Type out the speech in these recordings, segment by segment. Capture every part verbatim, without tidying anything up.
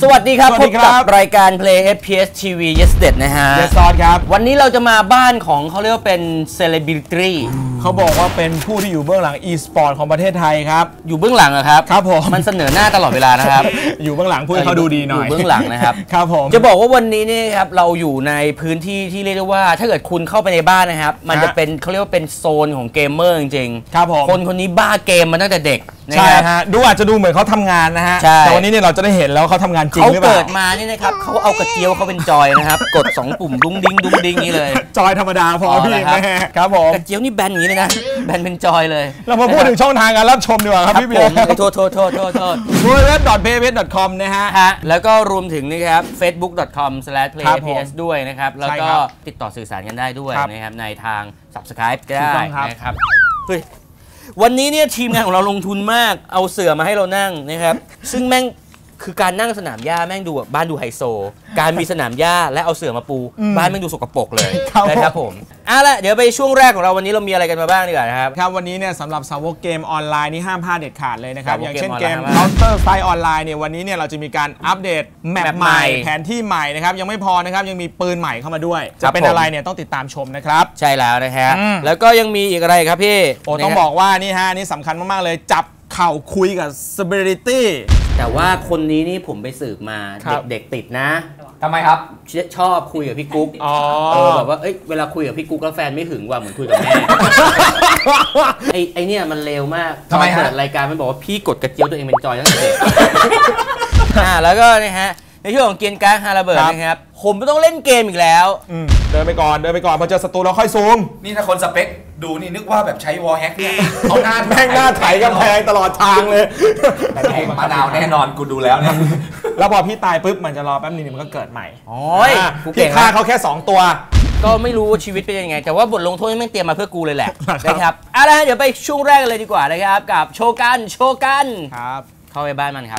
วัสดีครับพบกับรายการ Play เอฟ พี เอส ที วี Yesterday นะฮะ Yesterday ครับวันนี้เราจะมาบ้านของเขาเรียกว่าเป็น Celebrity เขาบอกว่าเป็นผู้ที่อยู่เบื้องหลัง e-sport ของประเทศไทยครับอยู่เบื้องหลังอะครับครับผมมันเสนอหน้าตลอดเวลานะครับอยู่เบื้องหลังพูดให้เขาดูดีหน่อยอยู่เบื้องหลังนะครับครับผมจะบอกว่าวันนี้นี่ครับเราอยู่ในพื้นที่ที่เรียกได้ว่าถ้าเกิดคุณเข้าไปในบ้านนะครับมันจะเป็นเขาเรียกว่าเป็นโซนของเกมเมอร์จริงๆครับผมคนคนนี้บ้าเกมมาตั้งแต่เด็กใช่ฮะดูอาจจะดูเหมือนเขาทำงานนะฮะแต่วันนี้เนี่ยเราจะได้เห็นแล้วเขาทำงานจริงหรือเปล่าเขาเกิดมานี่นะครับเขาเอากระเจียวเขาเป็นจอยนะครับกดสองปุ่มดุ้งดิ้งดุ้งดิ้งนี้เลยจอยธรรมดาพอพี่แม่ครับผมกระเจียวนี่แบนอย่างนี้เลยนะแบนเป็นจอยเลยเรามาพูดถึงช่องทางการรับชมดีกว่าครับพี่เบียร์โทษโทษโทษโทษโทษดับเบิลยู ดับเบิลยู ดับเบิลยู ดอท เพย์ พี เอส ดอท คอม นะฮะแล้วก็รวมถึงนะครับ เฟซบุ๊ก ดอท คอม สแลช เพลย์ เอฟ พี เอส ด้วยนะครับแล้วก็ติดต่อสื่อสารกันได้ด้วยนะครับในทาง Subscribe ก็ได้นะครับเฮ้ยวันนี้เนี่ยทีมงานของเราลงทุนมากเอาเสื่อมาให้เรานั่งนะครับซึ่งแม่งคือการนั่งสนามหญ้าแม่งดูบ้านดูไฮโซการมีสนามหญ้าและเอาเสื่อมาปูบ้านแม่งดูสกปรกเลยนะครับผมอ่ะละเดี๋ยวไปช่วงแรกของเราวันนี้เรามีอะไรกันมาบ้างดีกว่านะครับครับวันนี้เนี่ยสำหรับสาวกเกมออนไลน์นี่ห้ามพลาดเด็ดขาดเลยนะครับอย่างเช่นเกม Counter Strike ออนไลน์เนี่ยวันนี้เนี่ยเราจะมีการอัปเดตแมปใหม่แผนที่ใหม่นะครับยังไม่พอนะครับยังมีปืนใหม่เข้ามาด้วยจะเป็นอะไรเนี่ยต้องติดตามชมนะครับใช่แล้วนะฮะแล้วก็ยังมีอีกอะไรครับพี่โอ้ต้องบอกว่านี่ฮะนี่สำคัญมากๆเลยจับเข่าคุยกับ Celebrity แต่ว่าคนนี้นี่ผมไปสืบมาเด็กๆติดนะทำไมครับชอบคุยกับพี่กุ๊กอ๋อแบบว่าเอ้ยเวลาคุยกับพี่กุ๊กแล้วแฟนไม่หึงว่าเหมือนคุยกับแม่ไอ้ไอ้เนี่ยมันเลวมากทำไมฮะเปิดรายการมันบอกว่าพี่กดกระเจียวตัวเองเป็นจอยตั้งแต่เด็กอ่าแล้วก็นะฮะในช่วงของเกียร์การ์ดฮาระเบิดนะครับผมไม่ต้องเล่นเกมอีกแล้วเดินไปก่อนเดินไปก่อนพอเจอศัตรูเราค่อยซูมนี่ถ้าคนสเปคดูนี่นึกว่าแบบใช้วอลแฮกเนี่ยเอาหน้าแม่งหน้าไถกำแพงตลอดทางเลยแต่เพลงมะนาวแน่นอนกูดูแล้วเนี่ยแล้วพอพี่ตายปุ๊บมันจะรอแป๊บนึงมันก็เกิดใหม่โอ้ยพี่ฆ่าเขาแค่สองตัวก็ไม่รู้ชีวิตเป็นยังไงแต่ว่าบทลงโทษไม่เตรียมมาเพื่อกูเลยแหละนะครับเอาละเดี๋ยวไปช่วงแรกกันเลยดีกว่านะครับกับโชกันโชกันครับเข้าไปบ้านมันครับ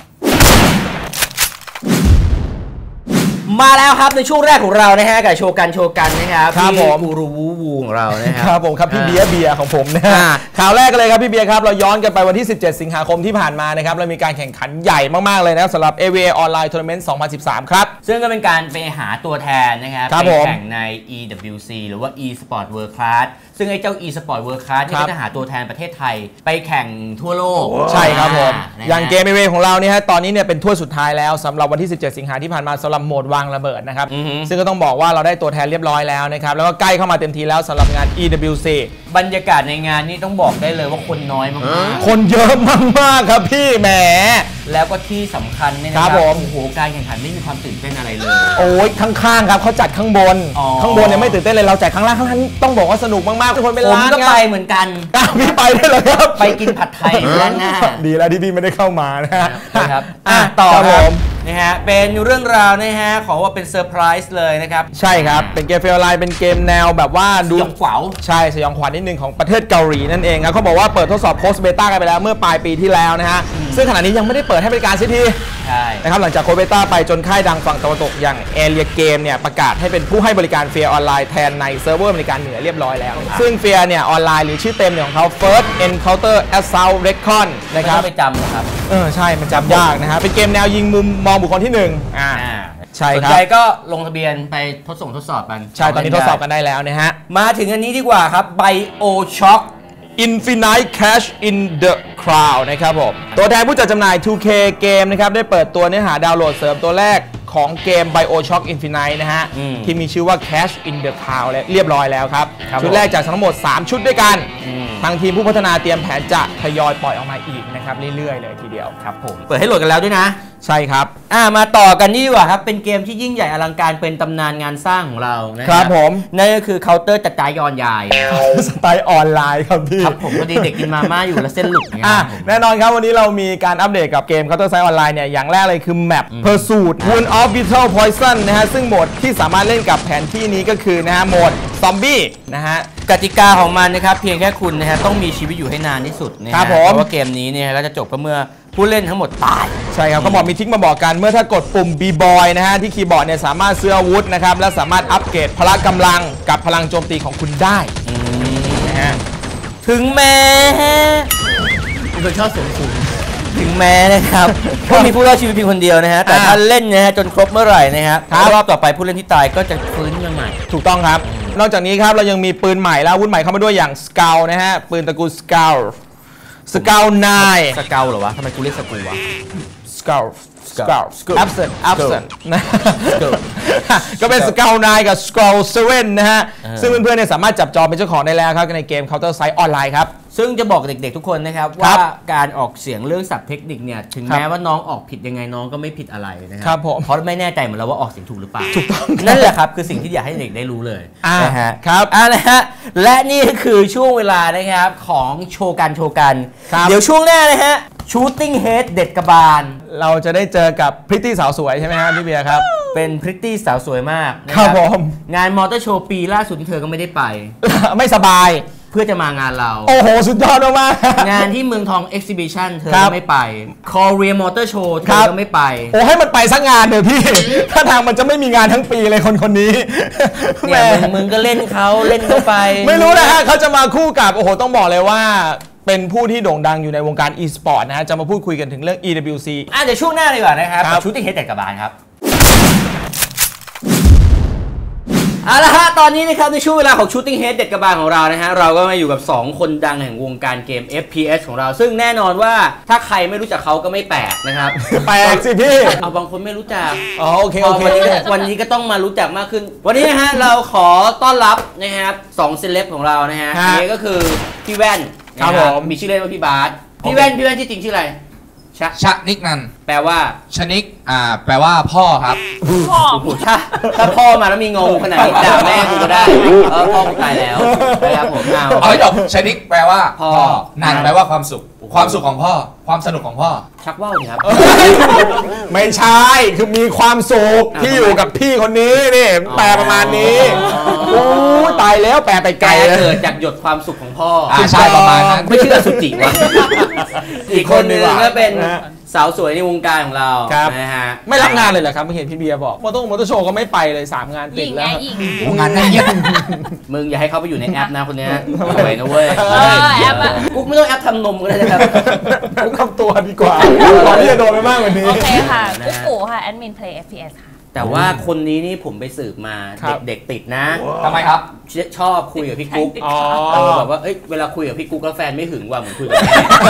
มาแล้วครับในช่วงแรกของเรานะฮะกับโชกันโชกันนะครับพี่กูรูวูวูของเรานะครับครับผมครับพี่เบียร์เบียร์ของผมนะฮะข่าวแรกกันเลยครับพี่เบียร์ครับเราย้อนกันไปวันที่สิบเจ็ดสิงหาคมที่ผ่านมานะครับเรามีการแข่งขันใหญ่มากๆเลยนะสำหรับ เอ วี เอ Online Tournament สองพันสิบสามครับซึ่งก็เป็นการไปหาตัวแทนนะครับไปแข่งใน อี ดับเบิลยู ซี หรือว่า e-sport world class ซึ่งไอ้เจ้า e-sport world class นี่ก็จะหาตัวแทนประเทศไทยไปแข่งทั่วโลกใช่ครับผมอย่างเกม เอ วี เอ ของเราเนี่ยฮะตอนนี้เนี่ยเป็นถ้วยสุดท้ายแล้วสำหรับวันที่สิบเจ็ดสิงหาที่ผ่านมาสำหรับโหมดวางระเบิดนะครับซึ่งก็ต้องบอกว่าเราได้ตัวแทนเรียบร้อยแล้วนะครับแล้วก็ใกล้เข้ามาเต็มทีแล้วสำหรับงาน อี ดับเบิลยู ซีบรรยากาศในงานนี้ต้องบอกได้เลยว่าคนน้อยมากๆคนเยอะมากๆครับพี่แหมแล้วก็ที่สำคัญเนี่ยนะครับโอ้โหการแข่งขันไม่มีความตื่นเต้นอะไรเลยโอ้ยข้างๆครับเขาจัดข้างบนข้างบนเนี่ยไม่ตื่นเต้นเลยเราจัดข้างล่างข้างล่างต้องบอกว่าสนุกมากๆทุกคนเป็นล้านผมก็ไปเหมือนกันพี่ไปได้เลยครับไปกินผัดไทยด้านหน้าดีแล้วที่พี่ไม่ได้เข้ามานะครับอ่ะต่อครับนะฮะเป็นเรื่องราวนะฮะขอว่าเป็นเซอร์ไพรส์เลยนะครับใช่ครับเป็นเกมเฟลไลน์เป็นเกมแนวแบบว่าดูสยองขวัญใช่สยองขวัญนิดนึงของประเทศเกาหลีนั่นเองครับเขาบอกว่าเปิดทดสอบโพสต์เบต้ากันไปแล้วเมื่อปลายปีที่แล้วนะฮะซึ่งขณะนี้ยังไม่ได้เปิดให้บริการสักทีใช่นะครับหลังจากโคเบต้าไปจนค่ายดังฝั่งตะวันตกอย่างเอเรียเกมเนี่ยประกาศให้เป็นผู้ให้บริการเฟียร์ออนไลน์แทนในเซิร์ฟเวอร์บริการเหนือเรียบร้อยแล้วซึ่งเฟียร์เนี่ยออนไลน์หรือชื่อเต็มของเขา First Encounter Assault Recon นะครับไม่ไปจำนะครับเออใช่มันจำยากนะฮะเป็นเกมแนวยิงมุมมองบุคคลที่หนึ่งอ่าใช่ครับสนใจก็ลงทะเบียนไปทดส่งทดสอบกันใช่ตอนนี้ทดสอบกันได้แล้วนะฮะมาถึงอันนี้ดีกว่าครับ BioShock Infinite Cash in the Cloud นะครับผมตัวแทนผู้จัดจำหน่าย ทู เค เกมนะครับได้เปิดตัวเนื้อหาดาวน์โหลดเสริมตัวแรกของเกม BioShock Infinite นะฮะที่มีชื่อว่า Cash in the Cloud เรียบร้อยแล้วครับชุดแรกจากทั้งหมดสามชุดด้วยกันทางทีมผู้พัฒนาเตรียมแผนจะทยอยปล่อยออกมาอีกนะครับเรื่อยๆเลยทีเดียวครับผมเปิดให้โหลดกันแล้วด้วยนะใช่ครับอ่ามาต่อกันนี่ดีกว่าครับเป็นเกมที่ยิ่งใหญ่อลังการเป็นตำนานงานสร้างของเรานะครับผมนั่นก็คือ Counter จัดการย้อนยายสไตล์ออนไลน์ครับพี่ครับผมพอดีเด็กกินมาม่าอยู่แล้วเส้นหลุดอ่ะแน่นอนครับวันนี้เรามีการอัปเดตกับเกม Counter Strike ออนไลน์เนี่ยอย่างแรกเลยคือ Map Pursuit Wound of Vital Poison นะฮะซึ่งโหมดที่สามารถเล่นกับแผนที่นี้ก็คือนะฮะโหมดซอมบี้นะฮะกติกาของมันนะครับเพียงแค่คุณนะฮะต้องมีชีวิตอยู่ให้นานที่สุดนะครับเพราะว่าเกมนี้เนี่ยก็จะจบก็เมื่อผู้เล่นทั้งหมดตายใช่ครับเขาบอกมีทิกมาบอกกันเมื่อถ้ากดปุ่ม B-Boy นะฮะที่คีย์บอร์ดเนี่ยสามารถซื้ออาวุธนะครับและสามารถอัปเกรดพละกำลังกับพลังโจมตีของคุณได้นะฮะถึงแม้เป็นคนชอบสูงสูงถึงแม้นะครับก็มีผู้รอดชีวิตเพียงคนเดียวนะฮะแต่ถ้าเล่นนะฮะจนครบเมื่อไหร่นะครับรอบต่อไปผู้เล่นที่ตายก็จะฟื้นมาใหม่ถูกต้องครับนอกจากนี้ครับเรายังมีปืนใหม่แล้วอาวุธใหม่เข้ามาด้วยอย่างสเกลนะฮะปืนตระกูลสเกลสเกลนายสเกลเหรอวะทำไมกูเรียกสกูวะสเกลสเกล absent absent นะก็เป็นสเกลนายกับสเกลเซเว่นนะฮะซึ่งเพื่อนๆเนี่ยสามารถจับจองเป็นเจ้าของได้แล้วครับในเกม Counter Strike ออนไลน์ครับซึ่งจะบอกเด็กๆทุกคนนะครับว่าการออกเสียงเรื่องศัพท์เทคนิคเนี่ยถึงแม้ว่าน้องออกผิดยังไงน้องก็ไม่ผิดอะไรนะครัเพราะไม่แน่ใจเหมือนเราว่าออกเสียงถูกหรือเปล่าถูกต้องนั่นแหละครับคือสิ่งที่อยากให้เด็กได้รู้เลยนะฮะครับอ่านะฮะและนี่คือช่วงเวลานะครับของโชว์กันโชว์กันเดี๋ยวช่วงหน้านะฮะชูตติ้งเฮดเด็ดกระบาลเราจะได้เจอกับพริตตี้สาวสวยใช่ไหมครับพี่เบียร์ครับเป็นพริตตี้สาวสวยมากครับผมงานมอเตอร์โชว์ปีล่าสุดที่เธอก็ไม่ได้ไปไม่สบายเพื่อจะมางานเราโอ้โหสุดยอดมากงานที่เมืองทอง Exhibition เธอก็ไม่ไป Korea Motor Show เธอก็ไม่ไปโอ้ให้มันไปสักงานเถอะพี่ถ้าทางมันจะไม่มีงานทั้งปีเลยคนคนนี้เนี่ยมึงก็เล่นเขาเล่นเขาไปไม่รู้นะฮะเขาจะมาคู่กับโอ้โหต้องบอกเลยว่าเป็นผู้ที่โด่งดังอยู่ในวงการ e-sport นะฮะจะมาพูดคุยกันถึงเรื่อง อี ดับเบิลยู ซีอ่ะเดี๋ยวช่วงหน้าดีกว่านะครับชุดที่เฮดแตกกระบาลครับเอาละฮะตอนนี้นะครับในช่วงเวลาของ Shooting Head เด็ดกระบาลของเรานะฮะเราก็มาอยู่กับสองคนดังแห่งวงการเกม เอฟ พี เอส ของเราซึ่งแน่นอนว่าถ้าใครไม่รู้จักเขาก็ไม่แปลกนะครับแปลกสิพี่เอาบางคนไม่รู้จักอ๋อโอเคโอเควันนี้ก็ต้องมารู้จักมากขึ้นวันนี้นะฮะเราขอต้อนรับนะครับสองเซเลบของเรานะฮะอันนี้ก็คือพี่แว่นครับผมมีชื่อเล่นว่าพี่บาสพี่แว่นพี่แว่นที่จริงชื่ออะไรชะชะนิกนันแปลว่าชนิกอ่าแปลว่าพ่อครับพ่อถ้าถ้าพ่อมาแล้วมีงงขนาดนี้ด่าแม่กูก็ได้เออพ่อกูตายแล้วนะครับผมเอาเอาให้จบชนิกแปลว่าพ่อนันแปลว่าความสุขความสุขของพ่อความสนุกของพ่อชักว่าวดิครับไม่ใช่คือมีความสุขที่อยู่กับพี่คนนี้นี่แปลประมาณนี้โอ้ตายแล้วแปลไปไกลเกิดจากหยดความสุขของพ่อใช่ประมาณนั้นไม่เชื่อสุจิวะอีกคนนึงก็เป็นสาวสวยในวงการของเรานะฮะไม่รับงานเลยเหรอครับเมื่อเห็นพี่เบียร์บอกมอเตอร์มอเตอร์โชว์ก็ไม่ไปเลยสามงานติดแล้วงานเยอะมึงอย่าให้เขาไปอยู่ในแอปนะคนนี้สวยนะเว้ยแอปอะกุ๊กไม่ต้องแอปทำนมก็ได้นะครับกุ๊กทำตัวดีกว่าก่อนที่จะโดนไปมากกว่านี้โอเคค่ะกุ๊กปู่ค่ะแอดมินเพลย์ เอฟ พี เอส ค่ะแต่ว่าคนนี้นี่ผมไปสืบมาเด็กๆติดนะทำไมครับชอบคุยกับพี่กุ๊กแบบว่าเอ้ยเวลาคุยกับพี่กุ๊กแล้วแฟนไม่หึงว่าเหมือนคุยกับ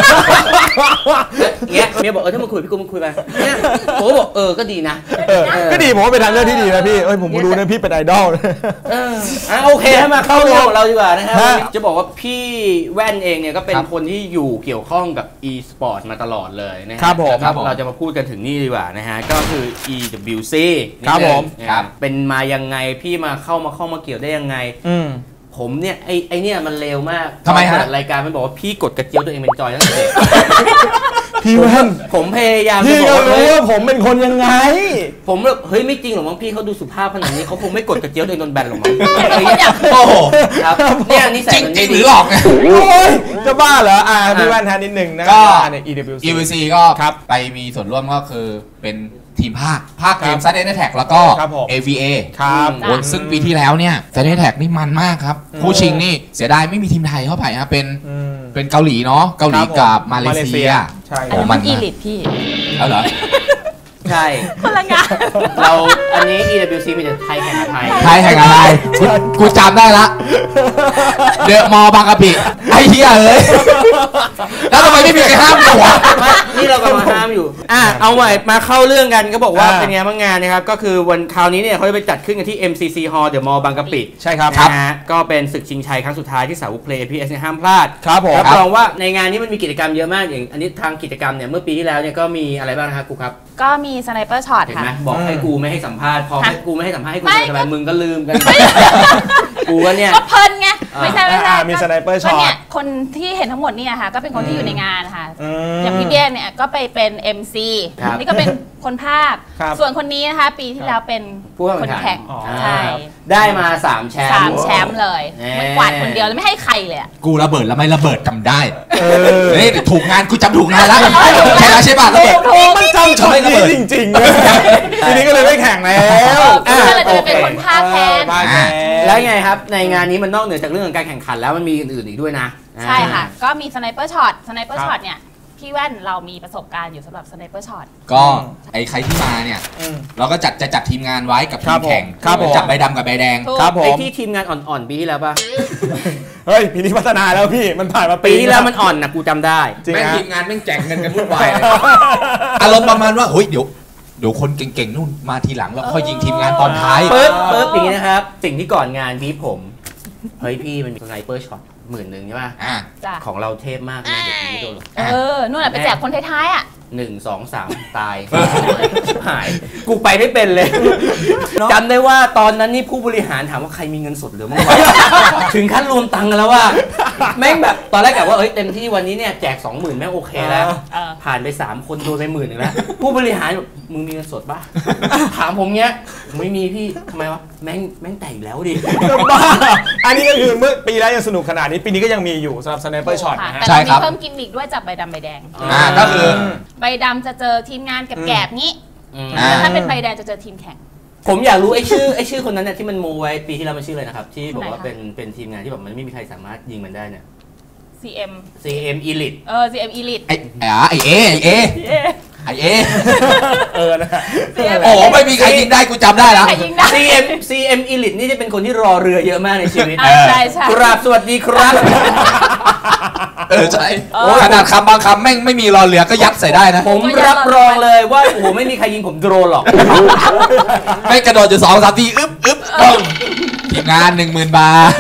เงี้ยเมียบอกเออถ้ามึงคุยพี่กุ๊กมึงคุยไปเนี่ยผมก็บอกเออก็ดีนะก็ดีผมว่าเป็นทางเลือกที่ดีนะพี่เอ้ยผมรู้นะพี่เป็นไอดอลอ่ะโอเคให้มาเข้าเรื่องของเราดีกว่านะครับจะบอกว่าพี่แว่นเองเนี่ยก็เป็นคนที่อยู่เกี่ยวข้องกับ e-sport มาตลอดเลยนะครับผมเราจะมาพูดกันถึงนี่ดีกว่านะฮะก็คือ อี ดับเบิลยู ซีครับผมเป็นมายังไงพี่มาเข้ามาเข้ามาเกี่ยวได้ยังไงผมเนี่ยไอไอเนี่ยมันเลวมากทำไมฮะรายการมันบอกว่าพี่กดกระเจียวตัวเองเป็นจอยตั้งแต่เด็กพี่แว่นผมพยายามจะบอกว่าผมเป็นคนยังไงผมแบบเฮ้ยไม่จริงหรอกมั้งพี่เขาดูสุภาพขนาดนี้เขาคงไม่กดกระเจียวตัวเองโดนแบนหรอกมั้งโอ้โหครับเนี่ยนี่ใส่จริงหรือหลอกไงจะบ้าเหรออ่าพี่แว่นแทนนิดหนึ่งนะก็ใน อี ดับเบิลยู ซีอี ดับเบิลยู ซี ก็ไปมีส่วนร่วมก็คือเป็นทีมภาคภาคเกม Saturday Night Attack แล้วก็ เอ วี เอครับซึ่งปีที่แล้วเนี่ย Saturday Night Attack นี่มันมากครับคู่ชิงนี่เสียดายไม่มีทีมไทยเข้าไปฮะเป็นเป็นเกาหลีเนาะเกาหลีกับมาเลเซียใช่มันอีลิทพี่เอาเหรอใช่คนละงานเราอันนี้ อี ดับเบิลยู ซี มีแต่ไทยแข่งกับไทยไทยแข่งกับไทยกูจำได้ละเดอะมอลล์บางกะปิไอ้เหี้ยเลยแล้วทำไมไม่มีใครห้ามกูวะนี่เรากำลังห้ามอยู่อ่ะเอาใหม่มาเข้าเรื่องกันก็บอกว่าเป็นไงบ้างงานนะครับก็คือวันคราวนี้เนี่ยเขาจะไปจัดขึ้นกันที่ เอ็ม ซี ซี Hall เดอะมอลล์บางกะปิใช่ครับนะฮะก็เป็นศึกชิงชัยครั้งสุดท้ายที่สาวกเพลย์ เอ พี เอส ห้ามพลาดครับผมรับรองว่าในงานนี้มันมีกิจกรรมเยอะมากอย่างอันนี้ทางกิจกรรมเนี่ยเมื่อปีที่แล้วเนี่ยก็มีอะไรบ้างนะครับครูครับก็มีสไนเปอร์ช็อตค่ะบอกให้กูไม่ให้สัมภาษณ์พอให้กูไม่ให้สัมภาษณ์ให้กูทำไมมึงก็ลืมกันกูก็เนี่ยก็เพลินไงไม่ใช่ไม่ใช่มีสไนเปอร์ช็อตเนี่ยคนที่เห็นทั้งหมดนี่ค่ะก็เป็นคนที่อยู่ในงานค่ะอย่างพี่เบี้ยเนี่ยก็ไปเป็น เอ็ม ซี นี่ก็เป็นคนภาคส่วนคนนี้นะคะปีที่แล้วเป็นคนแข่งใช่ได้มาสามแชมป์สามแชมป์เลยไม่กวาดคนเดียวแล้วไม่ให้ใครเลยกูระเบิดแล้วไม่ระเบิดจำได้เฮ้ยถูกงานกูจำถูกงานแล้วใช่แล้วใช่ป่ะระเบิดมันจำช็อตนี้จริงๆทีนี้ก็เลยไม่แข่งแล้วก็เลยจะเป็นคนภาคแทนแล้วไงครับในงานนี้มันนอกเหนือจากเรื่องของการแข่งขันแล้วมันมีอื่นๆอีกด้วยนะใช่ค่ะก็มีสไนเปอร์ช็อตสไนเปอร์ช็อตเนี่ยพี่แว่นเรามีประสบการณ์อยู่สำหรับ Sniper Shot ก็ไอ้ใครที่มาเนี่ยเราก็จัดจะจัดทีมงานไว้กับทีมแข่งจับใบดำกับใบแดงครับผมไอ้ที่ทีมงานอ่อนๆปีที่แล้วป่ะเฮ้ยปีนี้พัฒนาแล้วพี่มันผ่านมาปีที่แล้วมันอ่อนนะกูจำได้แม่งทีมงานแม่งแจกเงินกันวุ่นวายอารมณ์ประมาณว่าเฮ้ยเดี๋ยวเดี๋ยวคนเก่งๆนู่นมาทีหลังแล้วค่อยยิงทีมงานตอนท้ายปึ๊บปึ๊บอย่างนี้นะครับสิ่งที่ก่อนงานพี่ผมเฮ้ยพี่มันมีสไนเปอร์ช็อตหมื่นหนึ่งใช่ป่ะของเราเทพมากเลยเด็กนี้โดนเออนู่นแหละไปแจกคนท้ายๆอ่ะหนึ่งสองสามตายหายกูไปไม่เป็นเลยจำได้ว่าตอนนั้นนี่ผู้บริหารถามว่าใครมีเงินสดเหลือมั้งวะถึงขั้นรวมตังค์กันแล้วว่าแม่งแบบตอนแรกกะว่าเอ้ยเต็มที่วันนี้เนี่ยแจกสองหมื่นแม่งโอเคแล้วผ่านไปสามคนโดนไปหมื่นหนึ่งแล้วผู้บริหารแบบมึงมีเงินสดป่ะถามผมเนี้ยไม่มีพี่ทำไมวะแม่งแม่งแต่งแล้วดิบ้าอันนี้ก็คือเมื่อปีแล้วยังสนุกขนาดนี้ปีนี้ก็ยังมีอยู่สำหรับ Sniper Shot นะฮะแต่เรามีเพิ่มกิมมิคด้วยจับใบดำใบแดงอ่าก็คือใบดำจะเจอทีมงานแกบๆงี้แต่ถ้าเป็นใบแดงจะเจอทีมแข่งผมอยากรู้ไอ้ชื่อไอ้ชื่อคนนั้นเนี่ยที่มันโมไว้ปีที่แล้วมันชื่ออะไรนะครับที่บอกว่าเป็นเป็นทีมงานที่แบบมันไม่มีใครสามารถยิงมันได้เนี่ยซี เอ็มซี เอ็ม Elite เออ ซี เอ็ม Elite ไอ้ไอ้เอไอ้เอไอเอเออนะโอ้ไม่มีใครยิงได้กูจำได้แล้วซี เอ็ม ซี เอ็ม Elite นี่จะเป็นคนที่รอเรือเยอะมากในชีวิตใช่ใช่กราบสวัสดีครับเออใช่ขนาดคำบางคำแม่งไม่มีรอเรือก็ยัดใส่ได้นะผมรับรองเลยว่าโอ้โหไม่มีใครยิงผมโดนหรอกไม่กระโดดอยู่สองสามทีอึ๊บอึ๊บทีมงานหนึ่งหมื่นบาท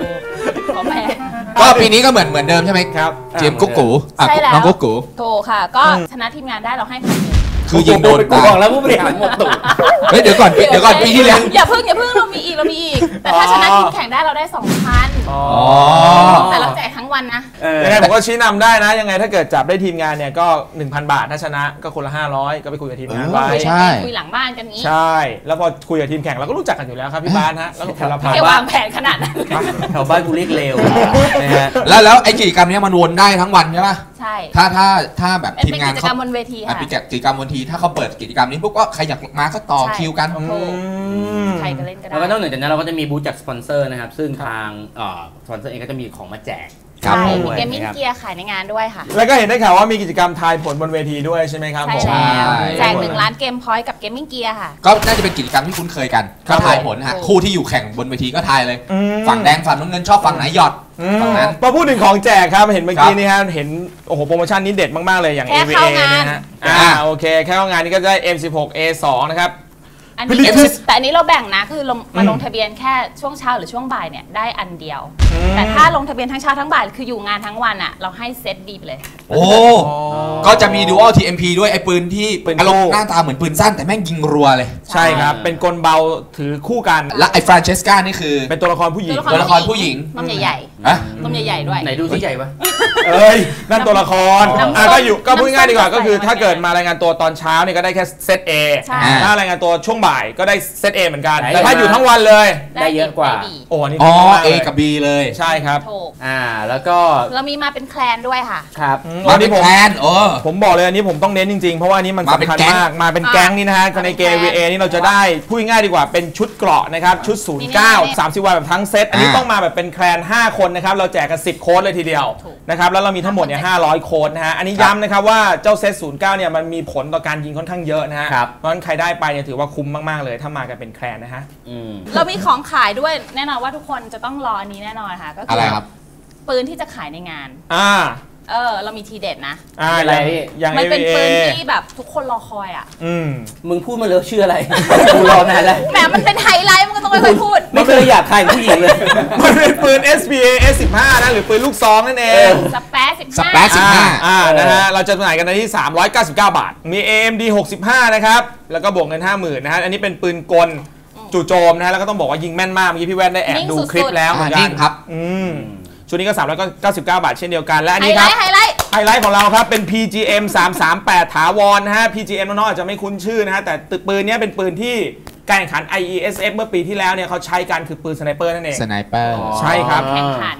ก็ปีนี้ก็เหมือนเหมือนเดิมใช่ไหมครับเจมกุ๊กกูน้องกุ๊กกูโถค่ะก็ชนะทีมงานได้เราให้พันคือยิงโดนกูบอกแล้วผู้บริหารหมดตู่เฮ้ยเดี๋ยวก่อนเดี๋ยวก่อนปีที่แล้วอย่าเพิ่งอย่าเพิ่งเรามีอีกเรามีอีกแต่ถ้าชนะทีมแข่งได้เราได้สองพันแต่เราแจกทั้งวันนะยังไงผมก็ชี้นำได้นะยังไงถ้าเกิดจับได้ทีมงานเนี่ยก็ หนึ่งพัน บาทถ้าชนะก็คนละห้าร้อยก็ไปคุยกับทีมงานไว้ใช่คุยหลังบ้านกันนี้ใช่แล้วพอคุยกับทีมแข่งเราก็รู้จักกันอยู่แล้วครับพี่บ้านฮะแล้วก็คนละพันวางแผนขนาดนั้นแถวบ้านกูเรียกเร็วแล้วแล้วไอ้กิจกรรมนี้มันวนได้ทั้งวันใช่ไหมใช่ถ้าถ้าถ้าแบบทีมงานเขาเป็นกิจกรรมบนเวทีค่ะเป็นกิจกรรมบนเวทีถ้าเขาเปิดกิจกรรมนี้พวกก็ใครอยากมาก็ต่อคิวกันใครก็เล่นกันได้แล้วก็นอกจากนั้นเราก็จะมีบูธจากสปอนเซอร์นะครับซึ่งทางสปอนเซอร์เองก็จะมีของมาแจกใช่มีเกมมิ่งเกียร์ขายในงานด้วยค่ะแล้วก็เห็นได้ข่าวว่ามีกิจกรรมทายผลบนเวทีด้วยใช่ไหมครับใช่แล้วแจกหนึ่งล้านเกมพอยต์กับเกมมิ่งเกียร์ค่ะก็น่าจะเป็นกิจกรรมที่คุ้นเคยกันก็ทายผลฮะคู่ที่อยู่แข่งบนเวทีก็ทายเลยฝั่งแดงฝั่งน้ำเงินชอบฝั่งไหนหยอดฝั่งนั้นพอพูดถึงของแจกครับเห็นเมื่อกี้นี่ฮะเห็นโอ้โหโปรโมชั่นนี้เด็ดมากๆเลยอย่าง เอ วี เอ นะฮะอ่าโอเคแค่เข้างานนี้ก็ได้ เอ็ม สิบหก เอ สอง นะครับอันนี้แต่อันนี้เราแบ่งนะคือมาลงทะเบียนแค่ช่วงเช้าหรือช่วงบ่ายเนี่ยได้อันเดียวแต่ถ้าลงทะเบียนทั้งเช้าทั้งบ่ายคืออยู่งานทั้งวันอ่ะเราให้เซตดีไปเลยโอ้ก็จะมี Dual ที เอ็ม พี ด้วยไอ้ปืนที่อารมณ์หน้าตาเหมือนปืนสั้นแต่แม่งยิงรัวเลยใช่ครับเป็นกลเบาถือคู่กันและไอ้ฟรานเชสกานี่คือเป็นตัวละครผู้หญิงตัวละครผู้หญิงนมใหญ่ๆอะนมใหญ่ๆด้วยไหนดูที่ใหญ่ปะเอ้ยนั่นตัวละครก็อยู่ก็พูดง่ายดีกว่าก็คือถ้าเกิดมารายงานตัวตอนเช้านี่ก็ได้แค่เซต A ถ้ารายงานตัวช่วงบ่ายก็ได้เซต A เหมือนกันแต่ถ้าอยู่ทั้งวันเลยได้เยอะกว่าโอ้นี่อ๋อ A กับ B เลยใช่ครับอ่าแล้วก็เรามีมาเป็นแคลนด้วยค่ะครับมาเป็นแคลนโอ้ผมบอกเลยอันนี้ผมต้องเน้นจริงๆเพราะว่าอันนี้มันสำคัญมากมาเป็นแก๊งนี่นะฮะในเกม วี เอ นี่เราจะได้พูดง่ายดีกว่าเป็นชุดเกราะนะครับชุดศูนย์เก้า สามสิบวันแบบทั้งเซตอันนี้ต้องมาแบบเป็นแคลนห้าคนนะครับเราแจกกันสิบโค้ดเลยทีเดียวนะครับแล้วเรามีทั้งหมดเนี่ยห้าร้อยโค้ดนะฮะอันนี้ย้ำนะครับว่าเจ้าเซตศูนย์เก้าเนี่ยมันมีผลต่อการยิงค่อนข้างเยอะนะฮะเพราะฉะนั้นใครได้ไปเนี่ยถือว่าคุ้มมากๆเลยถ้ามากันเป็นแคลนนะฮะเรามีของขายด้วยแน่นอนว่าทุกคนจะต้องรออันนี้แน่นอนค่ะก็คืออะไรครับปืนที่จะขายในงานอ่าเออเรามีทีเด็ดนะอ่าอะไรอย่างมันเป็นปืนที่แบบทุกคนรอคอยอ่ะอืมมึงพูดมาเลยชื่ออะไรกูรอนานแล้วแหมมันเป็นไฮไลท์มันก็ต้องไปพูดไม่เคยอยากขายผู้หญิงเลยมันเป็นปืน เอส พี เอ เอส สิบห้า นะหรือปืนลูกซองนั่นเองสเปซสิบห้าสเปซสิบห้าอ่านะฮะเราจะจำหน่ายกันที่สามร้อยเก้าสิบเก้าบาทมี เอ เอ็ม ดี หกสิบห้านะครับแล้วก็บวกเงิน ห้าหมื่น นะฮะอันนี้เป็นปืนกลจู่โจมนะฮะแล้วก็ต้องบอกว่ายิงแม่นมากเมื่อกี้พี่แว่นได้แอบดูคลิปแล้วเหมือนกันครับอืมชุดนี้ก็สามร้อยเก้าสิบเก้าบาทเช่นเดียวกันและอันนี้ครับไฮไลท์ไฮไลท์ของเราครับเป็น พี จี เอ็ม สามสามแปด ถาวรนะฮะ พี จี เอ็ม น้องๆอาจจะไม่คุ้นชื่อนะฮะแต่ปืนนี้เป็นปืนที่การแข่งขัน ไอ อี เอส เอฟ เมื่อปีที่แล้วเนี่ยเขาใช้กันคือปืนสไนเปอร์นั่นเองสไนเปอร์ใช่ครับแข่งขัน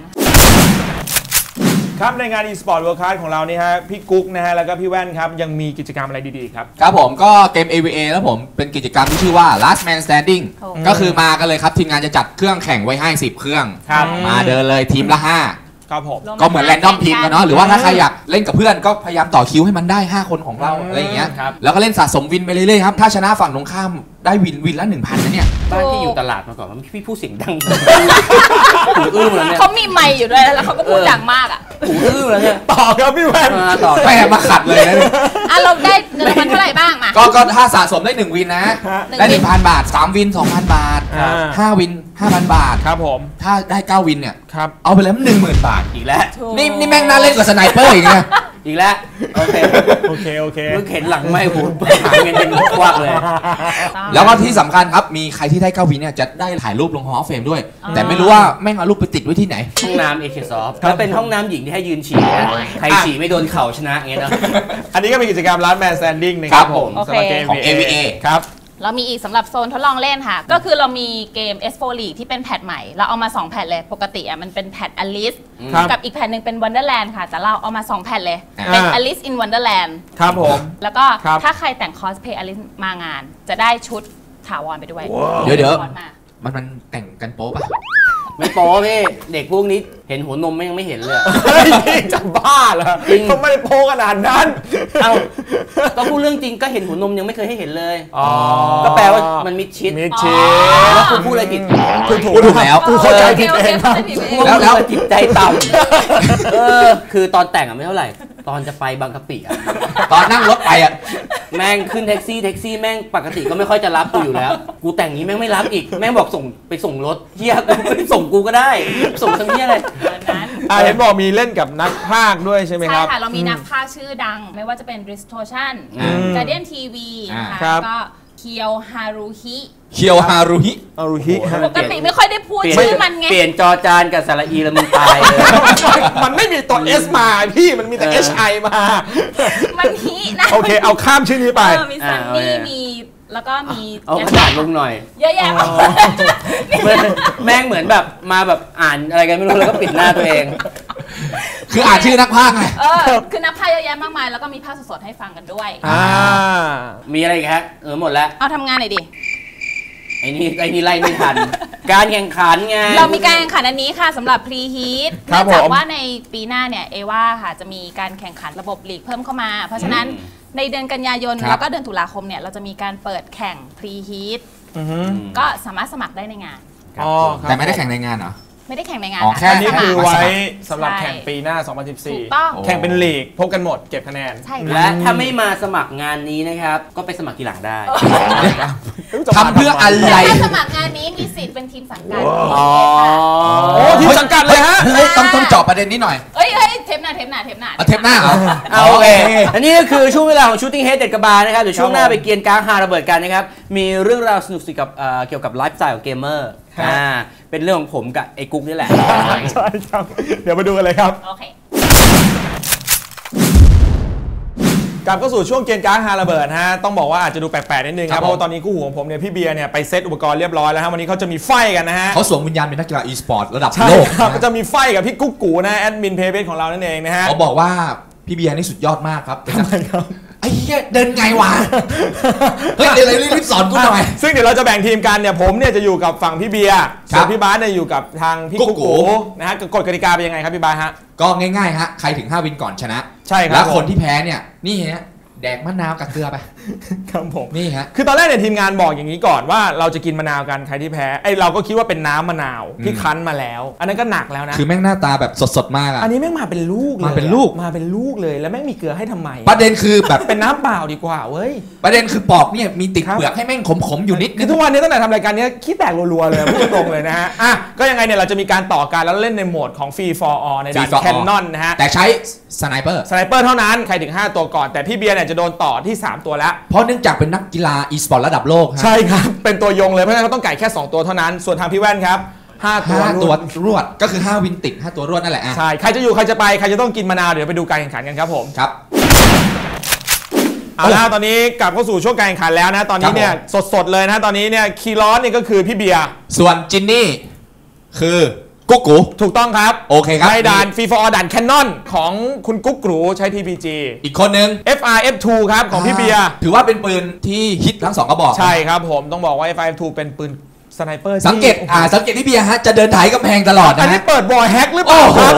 ครับในงาน e-sport world class ของเรานี่ฮะพี่กุ๊กนะฮะแล้วก็พี่แว่นครับยังมีกิจกรรมอะไรดีๆครับครับผมก็เกม เอ วี เอ แล้วผมเป็นกิจกรรมที่ชื่อว่า last man standing ก็คือมากันเลยครับทีมงานจะจัดเครื่องแข่งไว้ให้สิบเครื่องมาเดินเลยทีมละห้าครับผมก็เหมือนแรนดอมทีมกันเนาะหรือว่าถ้าใครอยากเล่นกับเพื่อนก็พยายามต่อคิวให้มันได้ห้าคนของเราอะไรอย่างเงี้ยแล้วก็เล่นสะสมวินไปเรื่อยๆครับถ้าชนะฝั่งตรงข้ามได้วินวินละ หนึ่งพัน นะเนี่ยบ้านที่อยู่ตลาดมาก่อนพี่พูดเสียงดังหูอื้อแล้วเนี่ยเขามีไมค์อยู่ด้วยแล้วเขาก็พูดดังมากอ่ะหูอื้อแล้วเนี่ยต่อครับพี่แวนต่อแม่มาขัดเลยนะอ่ะเราได้เงินรางวัลเท่าไหร่บ้างมาก็ก็ถ้าสะสมได้หนึ่งวินนะได้ หนึ่งพัน บาทสามวิน สองพัน บาทห้าวิน ห้าพัน บาทครับผมถ้าได้เก้าวินเนี่ยครับเอาไปแล้ว หนึ่งหมื่น บาทอีกแล้วนี่นี่แม่งน่าเล่นกว่าสไนเปอร์อีกนะอีกแล้วโอเคโอเคโอเคมึงเข็นหลังไม่หูหาเงินเป็นควักเลยแล้วก็ที่สำคัญครับมีใครที่ได้เก้าวินเนี่ยจะได้ถ่ายรูปลงฮอลล์เฟมด้วยแต่ไม่รู้ว่าแม่งเอารูปไปติดไว้ที่ไหนห้องน้ำเอเคซอฟแล้วเป็นห้องน้ำหญิงที่ให้ยืนฉี่ใครฉี่ไม่โดนเข่าชนะอย่างเงี้ยนะอันนี้ก็เป็นกิจกรรมร้านแมนสแตนดิ้งนะครับผมสำหรับเกมของ เอ วี เอ ครับเรามีอีกสำหรับโซนทดลองเล่นค่ะก็คือเรามีเกม เอส โฟร์ League ที่เป็นแพทใหม่เราเอามาสองแพทเลยปกติอ่ะมันเป็นแพท Alice กับอีกแพทหนึ่งเป็น Wonderland ค่ะแต่เราเอามาสองแพทเลยเป็น Alice in Wonderland ครับผมแล้วก็ถ้าใครแต่งคอสเพย์ Alice มางานจะได้ชุดถาวรไปด้วยเดี๋ยวเดี๋ยวมันมันแต่งกันโป๊ปะไม่โป๊พี่เด็กพวกนี้เห็นหัวนมไม่ยังไม่เห็นเลยจะบ้าเหรอจริงเขาไม่ได้โป๊ขนาดนั้นเอ้าก็พูดเรื่องจริงก็เห็นหัวนมยังไม่เคยให้เห็นเลยก็แปลว่ามันมิดชิดมิดชิดแล้วคุณพูดอะไรผิดคุณถูกถูกแล้วกูเข้าใจผิดเองแล้วแล้วจิตใจต่ำเออคือตอนแต่งอะไม่เท่าไหร่ตอนจะไปบางกะปิอะตอนนั่งรถไปอะแม่งขึ้นแท็กซี่แท็กซี่แม่งปกติก็ไม่ค่อยจะรับกูอยู่แล้วกูแต่งนี้แม่งไม่รับอีกแม่งบอกส่งไปส่งรถเฮียกูไปส่งกูก็ได้ส่งทำเฮียอะไรอ่าเห็นบอกมีเล่นกับนักพากย์ด้วยใช่ไหมครับใช่ค่ะเรามีนักพากย์ชื่อดังไม่ว่าจะเป็น Distortion Guardian ที วี นะคะก็เคียวฮารุฮิเคียวฮารุฮิฮารุฮิปกติไม่ค่อยได้พูดชื่อมันไงเปลี่ยนจอจานกับสระอีแล้วมึงตายเลยมันไม่มีตัว S มาพี่มันมีแต่ เอช ไอ มามันฮินะโอเคเอาข้ามชื่อนี้ไปมีซันนี่มีแล้วก็มีเอาขนาดลงหน่อยเยอะแยะมากแม่งเหมือนแบบมาแบบอ่านอะไรกันไม่รู้แล้วก็ปิดหน้าตัวเองคืออ่านชื่อนักพากย์ไงเออคือนักพากย์เยอะแยะมากมายแล้วก็มีภาคสดๆให้ฟังกันด้วยอ่ามีอะไรอีกฮะเออหมดแล้วเอาทำงานหน่อยดิไอ้นี่ไอ้นี่ไล่ไม่ทันการแข่งขันไงเรามีการแข่งขันอันนี้ค่ะสำหรับพรีฮีทเนื่องจากว่าในปีหน้าเนี่ยเอว่าค่ะจะมีการแข่งขันระบบลีกเพิ่มเข้ามาเพราะฉะนั้นในเดือนกันยายนแล้วก็เดือนตุลาคมเนี่ยเราจะมีการเปิดแข่งพรีฮีทก็สามารถสมัครได้ในงานแต่ไม่ได้แข่งในงานเหรอไม่ได้แข่งในงานแค่นี้คือไว้สำหรับแข่งปีหน้าสองพันสิบสี่แข่งเป็นลีกพบกันหมดเก็บคะแนนและถ้าไม่มาสมัครงานนี้นะครับก็ไปสมัครทีหลังได้ทำเพื่ออะไรถ้าสมัครงานนี้มีสิทธิ์เป็นทีมสังกัดอ๋อโอ้ทีมสังกัดเลยฮะต้องต้องเจาะประเด็นนี้หน่อยเฮ้ยเฮ้ยเทปหน้าเทปหน้าเทปหน้าเทปหน้าเหรอโอเคอันนี้ก็คือช่วงเวลาของ Shooting Head เด็ดกระบาลนะครับเดี๋ยวช่วงหน้าไปเกียร์กลางฮาระเบิดกันนะครับมีเรื่องราวสนุกๆกับเกี่ยวกับไลฟ์สไตล์ของเกมเมอร์อ่าเป็นเรื่องของผมกับไอ้กุ๊กนี่แหละใช่ครับเดี๋ยวมาดูกันเลยครับโอเคกลับเข้าสู่ช่วงเกมการ์ดฮาระเบิดฮะต้องบอกว่าอาจจะดูแปลกๆนิดนึงครับเพราะตอนนี้คู่หูของผมเนี่ยพี่เบียร์เนี่ยไปเซตอุปกรณ์เรียบร้อยแล้วฮะวันนี้เขาจะมีไฟกันนะฮะเขาสวมวิญญาณเป็นนักกีฬาอีสปอร์ตระดับโลกครับจะมีไฟกับพี่กุ๊กกูนะแอดมินเพจของเรานั่นเองนะฮะเขาบอกว่าพี่เบียร์นี่สุดยอดมากครับทำไมครับไอ้เหี้ยเดินไงวะเฮ้ยเดี๋ยวรีบสอนกูหน่อยซึ่งเดี๋ยวเราจะแบ่งทีมกันเนี่ยผมเนี่ยจะอยู่กับฝั่งพี่เบียร์ส่วนพี่บาสเนี่ยอยู่กับทางพี่กุ๊กกูนะฮะกฎกติกาเป็นยังไงครับพี่บาสฮะก็ง่ายๆฮะใครถึงห้าวินก่อนชนะใช่ครับแล้วคนที่แพ้เนี่ยนี่ฮะแดกมะนาวกับเกลือไปครับผมนี่ฮะคือตอนแรกเนี่ยทีมงานบอกอย่างนี้ก่อนว่าเราจะกินมะนาวกันใครที่แพ้ไอเราก็คิดว่าเป็นน้ำมะนาวที่คั้นมาแล้วอันนั้นก็หนักแล้วนะคือแม่งหน้าตาแบบสดๆมากอ่ะอันนี้แม่งมาเป็นลูกเลยมาเป็นลูกมาเป็นลูกเลยแล้วแม่งมีเกลือให้ทำไมประเด็นคือแบบเป็นน้ำเปล่าดีกว่าเว้ยประเด็นคือปอกเนี่ยมีติดเปลือกให้แม่งขมๆอยู่นิดคือทุกวันนี้ตั้งแต่ทำรายการนี้ขี้แตกรัวๆเลยพูดตรงเลยนะฮะอ่ะก็ยังไงเนี่ยเราจะมีการต่อการแล้วเล่นในโหมดของ Free for All ในด่านแคนนอนนะฮะแต่ใช้สไนเปอร์สไนเปอร์เท่านั้นใครถึงห้าตัวก่อนแต่พี่เบียร์เนี่ยจะโดนต่อที่สามตัวแล้วเพราะเนื่องจากเป็นนักกีฬาอีสปอร์ตระดับโลกใช่ครับเป็นตัวยงเลยเพราะฉะนั้นเขาต้องไก่แค่สองตัวเท่านั้นส่วนทางพี่แว่นครับห้าตัวตัวรวดก็คือห้าวินติดห้าตัวรวดนั่นแหละใช่ใครจะอยู่ใครจะไปใครจะต้องกินมะนาวเดี๋ยวไปดูการแข่งขันกันครับผมครับเอาละตอนนี้กลับเข้าสู่ช่วงการแข่งขันแล้วนะตอนนี้เนี่ยสดๆเลยนะตอนนี้เนี่ยคีร้อนนี่ก็คือพี่เบียร์ส่วนจินนี่คือกุ๊กกูถูกต้องครับโอเคครับในด่านฟรีฟอร์ด่านแคนนอนของคุณกุ๊กกูใช้ ที พี จีอีกคนนึงเอฟ อาร์ เอฟ ทู ครับของพี่เบียร์ถือว่าเป็นปืนที่ฮิตทั้งสองกระบอกใช่ครับผมต้องบอกว่า เอฟ อาร์ เอฟ ทู เป็นปืนสไนเปอร์สังเกตอ่าสังเกตที่เบียร์ฮะจะเดินถ่ายกำแพงตลอดนะอันนี้เปิดบอยแฮกหรือเปล่าครับ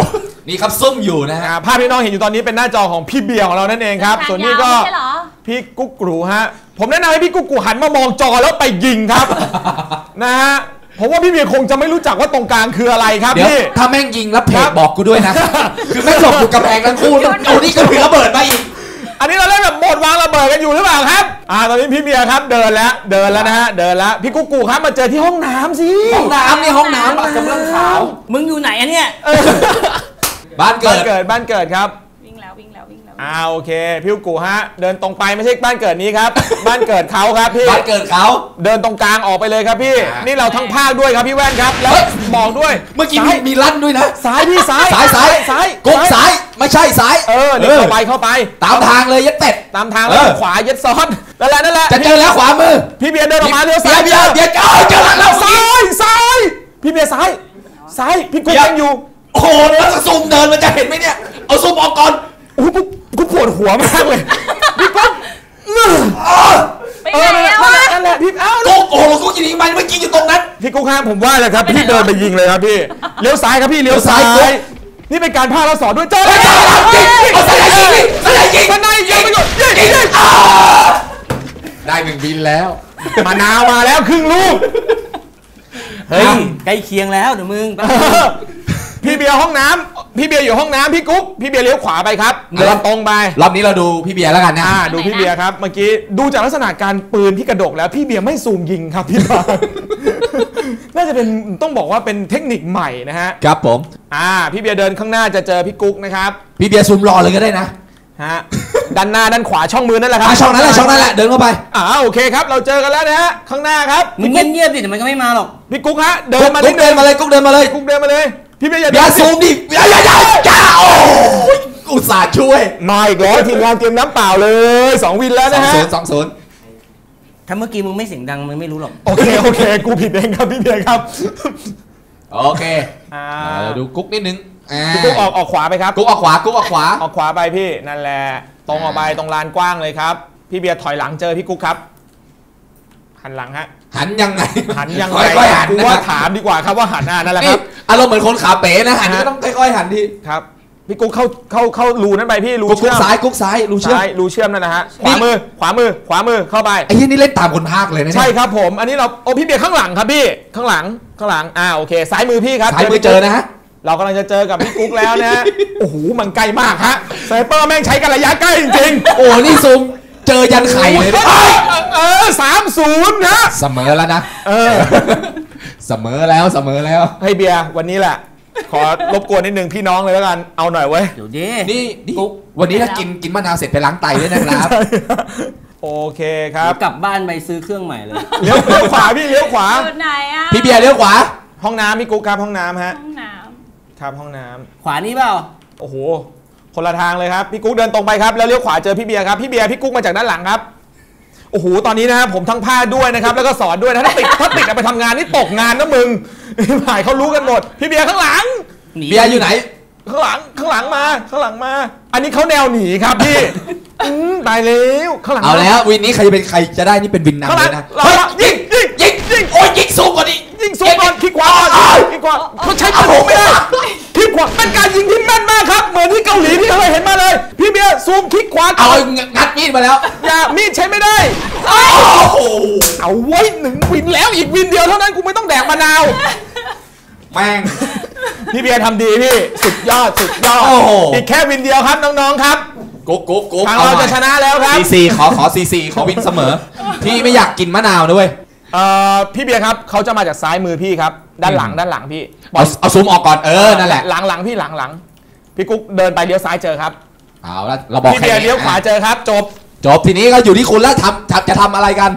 นี่ครับซุ่มอยู่นะฮะภาพที่น้องเห็นอยู่ตอนนี้เป็นหน้าจอของพี่เบียร์ของเรานั่นเองครับส่วนนี้ก็พี่กุ๊กกูฮะผมแนะนำให้พี่กุ๊กกูหันมามองจอแล้วไปยิงครับ นะฮะผมว่าพี่เบียร์คงจะไม่รู้จักว่าตรงกลางคืออะไรครับเดี๋ยวพี่ถ้าแม่งยิงแล้วเพจบอกกูด้วยนะ คือแม่งหลบอยู่กำแพงทั้งคู่แล้วเอานี่ก็ถือระเบิดมาอีกอันนี้เราเล่นแบบโหมดวางระเบิดกันอยู่หรือเปล่าครับอ่าตอนนี้พี่เบียร์ครับเดินแล้วเดินแล้วนะฮะเดินแล้วพี่กุ๊กกูครับมาเจอที่ห้องน้ำสิห้องน้ำนี่ห้องน้ำกำลังขาวมึงอยู่ไหนอะเนี่ยบ้านเกิดเกิดบ้านเกิดครับวิ่งแล้ววิ่งแล้ววิ่งแล้วอ่าโอเคพี่กุ๊กกูฮะเดินตรงไปไม่ใช่บ้านเกิดนี้ครับ บ้านเกิดเขาครับพี่บ้านเกิดเขาเดินตรงกลางออกไปเลยครับพี่นี่เราทั้งภาคด้วยครับพี่แว่นครับแล้วบอกด้วยเมื่อกี้มีลั่นด้วยนะซ้ายพี่ซ้ายซ้ายซ้ายซ้ายกุ๊กซ้ายไม่ใช่ซ้ายเออนี่เข้าไปเข้าไปตามทางเลยยัดเป็ดตามทางแล้วขวายัดซ้อนนั่นแหละนั่นแหละจะเจอแล้วขวามือพี่เบียร์เดินออกมาเลี้ยวซ้ายเบียร์เบียร์เจอเจอแล้วซ้ายซ้ายพี่เบียร์ซ้ายซ้ายพี่กุ๊กยังอยู่โอ้โหแล้วซูมเดินมันจะเห็นไหมเนี่ยเอาซูมออกก่อนโอ้โหกูปวดหัวมากเลยพี่กุ๊กไปไหนวะนั่นแหละพี่เอ้ากุ๊กโอ้โหกุ๊กยิงมันเมื่อกี้อยู่ตรงนั้นพี่กุ๊กครับผมว่าเลยครับพี่เดินไปยิงเลยครับพี่เลี้ยวซ้ายครับพี่เลี้ยวซ้ายนี่เป็นการพาเราสอนด้วยเจ้าเลยเอาสไนยิงสไนยิงสไนยิงไปก่อนยิงยิงได้หนึ่งบินแล้วมะนาวมาแล้วครึ่งลูกเฮ้ยใกล้เคียงแล้วเดี๋ยวมึงพี่เบียร์ห้องน้ำพี่เบียร์อยู่ห้องน้ำพี่กุ๊กพี่เบียร์เลี้ยวขวาไปครับเดินตรงไปรอบนี้เราดูพี่เบียร์แล้วกันนะดูพี่เบียร์ครับเมื่อกี้ดูจากลักษณะการปืนที่กระดกแล้วพี่เบียร์ไม่ซูมยิงครับพี่บาลน่าจะเป็นต้องบอกว่าเป็นเทคนิคใหม่นะฮะครับผมอ่าพี่เบียร์เดินข้างหน้าจะเจอพี่กุ๊กนะครับพี่เบียร์ซูมรอเลยก็ได้นะฮะด้านหน้าด้านขวาช่องมือนั่นแหละครับช่องนั้นแหละช่องนั้นแหละเดินเข้าไปอ่าโอเคครับเราเจอกันแล้วนะฮะข้างหน้าครับมึงเงียบๆดิแต่มันก็ไม่มาหรอกพี่กุ๊กฮะเดินมากุ๊กเดินมาเลยกุ๊กเดินมาเลยกุ๊กเดินมาเลยพี่เบียร์อย่าซูมดิอย่าอย่าอย่าอย่าโอ้ยอุตส่าห์ช่วยมาอีกแล้วทีมงานเตรียมน้ำเปล่าเลยสองวินแล้วนะฮะสองศูนย์สองศูนย์ถ้าเมื่อกี้มึงไม่เสียงดังมึงไม่รู้หรอกโอเคโอเคกูผิดเองครับพี่เบียร์ครับโอเคอ่าดูกุ๊กนิดนึงกุ๊กออกออกขวาไปครับกุ๊กออกขวากุ๊กออกขวาออกขวาไปพี่นั่นแหละตรงออกไปตรงลานกว้างเลยครับพี่เบียร์ถอยหลังเจอพี่กุ๊กครับหันหลังฮะหันยังไงหันยังไงกูว่าถามดีกว่าครับว่าหันหน้านั่นแหละครับอารมณ์เหมือนคนขาเป๋นะหันก็ต้องค่อยๆหันทีครับพี่กุ๊กเข้าเข้าเข้ารูนั่นไปพี่รูเชื่อมซ้ายกุ๊กซ้ายรูเชื่อมรูเชื่อมนั่นนะฮะขวามือขวามือขวามือเข้าไปไอ้ที่นี่เล่นตามคนภาคเลยนะใช่ครับผมอันนี้เราโอ้พี่เบียร์ข้างหลังครับพี่ข้างหลังข้างหลังอ่าโอเคซ้ายมือพี่ครับซ้ายมือเจอนะฮะเรากำลังจะเจอกับพี่กุ๊กแล้วนะโอ้โหมันไกลมากฮะสไนเปอร์แม่งใช้กันระยะใกล้จริงๆโอ้นี่ซูมเจอยันไข่เลยเออสามศูนย์นะเสมอแล้วนะเออเสมอแล้วเสมอแล้วให้เบียร์วันนี้แหละขอรบกวนนิดนึงพี่น้องเลยแล้วกันเอาหน่อยเว้ยเดี๋ยวดินี่กุ๊กวันนี้ถ้ากินกินมะนาวเสร็จไปล้างไตด้วยนะครับโอเคครับกลับบ้านไปซื้อเครื่องใหม่เลยเลี้ยวขวาพี่เลี้ยวขวาไหนอ่ะพี่เบียร์เลี้ยวขวาห้องน้ำพี่กุ๊กครับห้องน้ำฮะห้องน้ำครับห้องน้ำขวานี่เปล่าโอ้โหคนละทางเลยครับพี่กุ๊กเดินตรงไปครับแล้วเลี้ยวขวาเจอพี่เบียร์ครับพี่เบียร์พี่กุ๊กมาจากด้านหลังครับโอ้โหตอนนี้นะครับผมทั้งพาด้วยนะครับแล้วก็สอนด้วยนะถ้าติดถ้าติดไปทำงานนี่ตกงานนะมึงหายเขารู้กันหมดพี่เบียร์ข้างหลังเบียร์อยู่ไหนข้างหลังข้างหลังมาข้างหลังมาอันนี้เขาแนวหนีครับพี่ตายแล้วข้างหลังเอาแล้ววินนี้ใครจะเป็นใครจะได้นี่เป็นวินนำเลยนะยิงยิงยิงยิงโอ้ยยิงสูงกว่านี้ยิงสูงก่อนคลิกขวาคลิกขวาเขาใช้ปืนไม่ได้คลิกขวาเป็นการยิงที่แม่นมากครับเหมือนที่เกาหลีที่เคยเห็นมาเลยพี่เบียร์ซูมคลิกขวาเอางัดมีดมาแล้วอย่ามีดใช้ไม่ได้เอาไว้หนึ่งวินแล้วอีกวินเดียวเท่านั้นกูไม่ต้องแดกมะนาวแม่งพี่เบียร์ทำดีพี่สุดยอดสุดยอดอีกแค่วินเดียวครับน้องๆครับกุ๊กกุ๊กกุ๊กเราจะชนะแล้วครับซีซีขอขอซีซีขอวินเสมอพี่ไม่อยากกินมะนาวด้วยเอ่อพี่เบียร์ครับเขาจะมาจากซ้ายมือพี่ครับด้านหลังด้านหลังพี่เอาเอาซูมออกก่อนเออนั่นแหละหลังหลังพี่หลังหลังพี่กุ๊กเดินไปเลี้ยวซ้ายเจอครับเอาละเราบอกพี่เบียร์เลี้ยวขวาเจอครับจบจบทีนี้ก็อยู่ที่คุณแล้วทำจะทำอะไรกัน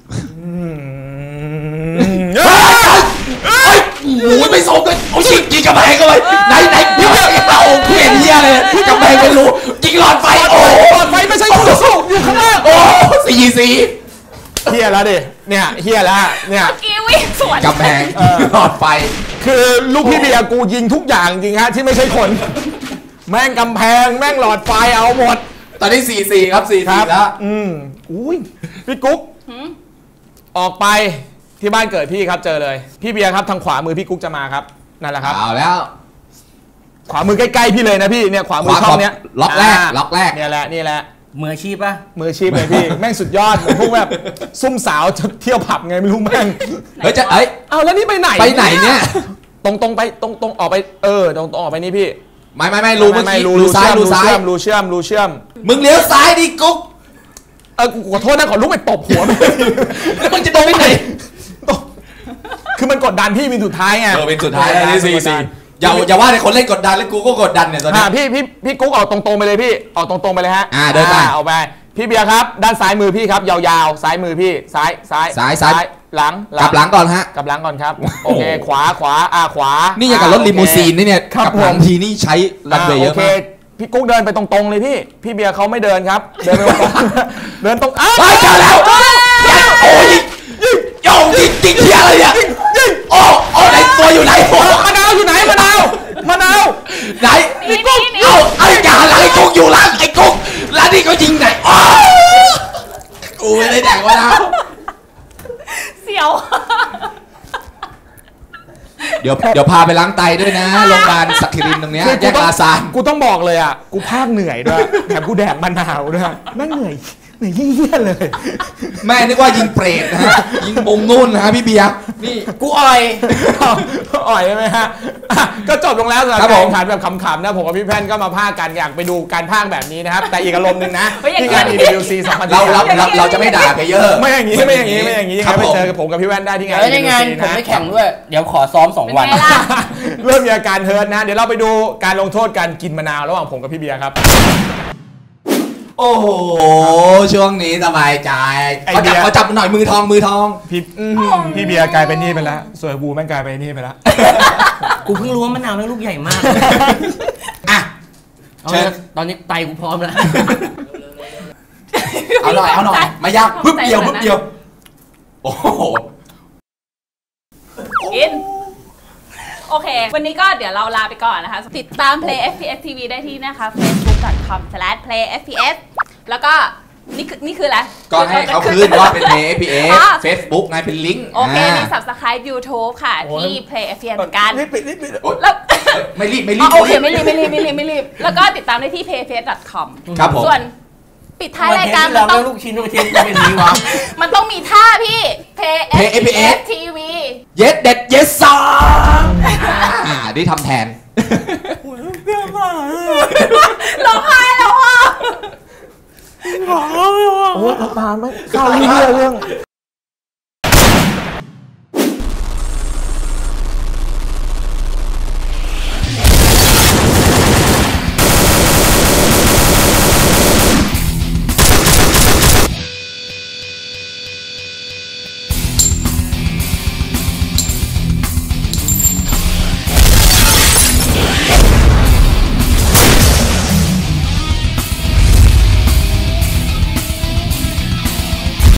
โอ้ยไม่ส่งเลยโอ้ยยิงกระแพงเข้าไปไหนไหนเดี๋ยวเอาเพี้ยนเหี้ยเลยกระแพงไม่รู้ยิงหลอดไฟโอ้หลอดไฟไม่ใช่คู่ต่อสู้อยู่ข้างล่างโอ้สี่สี่เฮียแล้วดิเนี่ยเฮียแล้วเนี่ยเมื่อกี้วิ่งสวนกระแพงหลอดไฟคือลูกพี่เบียร์กูยิงทุกอย่างจริงฮะที่ไม่ใช่คนแม่งกำแพงแม่งหลอดไฟเอาหมดตอนนี้สี่สี่ครับสี่สี่แล้วอืมอุ้ยพี่กุ๊กออกไปที่บ้านเกิดพี่ครับเจอเลยพี่เบียร์ครับทางขวามือพี่กุ๊กจะมาครับนั่นแหละครับเอาแล้วขวามือใกล้ๆพี่เลยนะพี่เนี่ยขวามือช่องเนี้ยล็อกแรกล็อกแรกเนี่ยแหละนี่แหละมืออาชีพป่ะมืออาชีพเลยพี่ แม่งสุดยอดเหมือนพวกแบบซุ่มสาวจะเที่ยวผับไงไม่รู้แม่งเฮ้ยจะเอ้ยเอาแล้วนี่ไปไหนไปไหนเนี่ยตรงตรงไปตรงตรงออกไปเออตรงตรงออกไปนี่พี่ไม่ไม่ไม่รูเมื่อกี้รูรูซ้ายรูซ้ายรูเชื่อมรูเชื่อมมึงเลี้ยวซ้ายดิกุ๊กเออขอโทษนะขอลุกไปตบหัวมันแล้วมึงจะตรงไปไหนคือมันกดดันพี่เป็นสุดท้ายไงเออเป็นสุดท้ายแล้วนี่สี่สี่อย่าอย่าว่าแต่คนเล่นกดดันแล้วกูก็กดดันเนี่ยตอนนี้อ่าพี่พี่พี่กุ๊กออกตรงๆไปเลยพี่ออกตรงๆไปเลยฮะอ่าเดินไปออกไปพี่เบียร์ครับด้านซ้ายมือพี่ครับยาวๆซ้ายมือพี่ซ้ายซ้ายซ้ายซ้ายหลังกลับหลังก่อนฮะกลับหลังก่อนครับโอเคขวาขวาอ่าขวานี่อย่างกับรถลิมูซีนนี่เนี่ยครับกับหลังผมทีนี่ใช้รันเวย์เยอะโอเคมากพี่กุ๊กเดินไปตรงๆเลยพี่พี่เบียร์เขาไม่เดินครับเดินไปตรงๆเดินตรงอ้าวไปเจอแล้วโอ้ยโยงยิงยิงเฮียอะไรเนี่ยโอ้โอ้ไหนตัวอยู่ไหนโอ้มะนาวอยู่ไหนมะนาวมะนาวไหนนี่นี่นี่เอ้าไอ้จ่าหลังไอ้กุ๊กอยู่หลังไอ้กุ๊กแล้วนี่ก็ยิงไหนโอ้กูไม่ได้แดกวะนะเสียวเดี๋ยวเดี๋ยวพาไปล้างไตด้วยนะโรงพยาบาลสักคิรินตรงเนี้ยคือแยกูกต้องอาซานกูต้องบอกเลยอ่ะกูภาคเหนื่อยด้วยแถมกูแดกมะนาวด้วยแม่งเหนื่อยเหนื่อยเยี่ยๆเลยแม่นึกว่ายิงเปรตนะฮะยิงมุมนู่นนะฮะพี่เบียร์นี่กูอ่อยอ่อยใช่ไหมฮะอ่ะก็จบลงแล้วสำหรับครับการผมแข่งขันแบบขำๆนะผมกับพี่แพนก็มาพากกันอยากไปดูการพากแบบนี้นะครับแต่อีกอารมณ์หนึ่งนะเฮ้ยอย่างที่นี้งาน อี ดับเบิลยู ซี สองพันสิบเราสามเราเราเราจะไม่ด่าเพลเยอร์ไม่อย่างนี้ไม่อย่างนี้ไม่อย่างนี้ยังครัไงบไปผมเจอกับผมกับพี่แว่นได้ที่งานเดี๋ยวในงานอีผดับมเบิลยูซีไม่แข่งด้วย เดี๋ยวขอซ้อมสองเป็นวันไงล่ะเริ่มมีอาการเฮิร์ตนะ เดี๋ยวเราไปดูการลงโทษการกินมะนาวระหว่างผมกับพี่เบียร์ครับโอ้โหช่วงนี้สบายใจไอเขาเดีจับยเขาจับหน่อยมือทองมือทองพี่พี่เบียร์กลายเป็นนี่ไปแล้วส่วนบูแม่งกลายเป็นนี่ไปแล้วกูเพิ่งรู้ว่ามะนาวแม่งลูกใหญ่มากอ่ะเอาเชิญละตอนนี้ไตกูพร้อมแล้วเอาหน่อยเอาหน่อยไม่ยากปึ๊บเดียวปึ๊บเดียวโอ้โหกิน โอเค วันนี้ก็เดี๋ยวเราลาไปก่อนนะคะ ติดตาม Play เอฟ พี เอส ที วี ได้ที่นะคะ เฟซบุ๊ก ดอท คอม สแลช เพลย์ เอฟ พี เอส แล้วก็นี่คือนี่คืออะไรก็ให้เขาคืนว่าเป็น Play เอฟ พี เอสอ๋อ Facebook ไงเป็นลิงก์โอเค มีอ่า Subscribe YouTube ค่ะ ที่ Play เอฟ พี เอส เหมือนกันรีบปิดรีบปิดโอ๊ยแล้วไม่รีบไม่รีอ๋บอโอเค ไม่รีบไม่รีบไม่รีบไม่รีบ แล้วก็ติดตามได้ที่ เพย์เฟซ ดอท คอมครับผมส่วนปิดท้ายรายการเรามันต้องลูกชิ้นลูกชิ้นจะเป็นนี้วะมันต้องมีท่าพี่ Play เอฟ พี เอส ที วีเย็ดเด็ดเย็ดสองอ่าได้ทำแทนร้องไห้แล้วอ่ะโอ้ยน้ำตาไม่เข้าเรื่องเรื่อง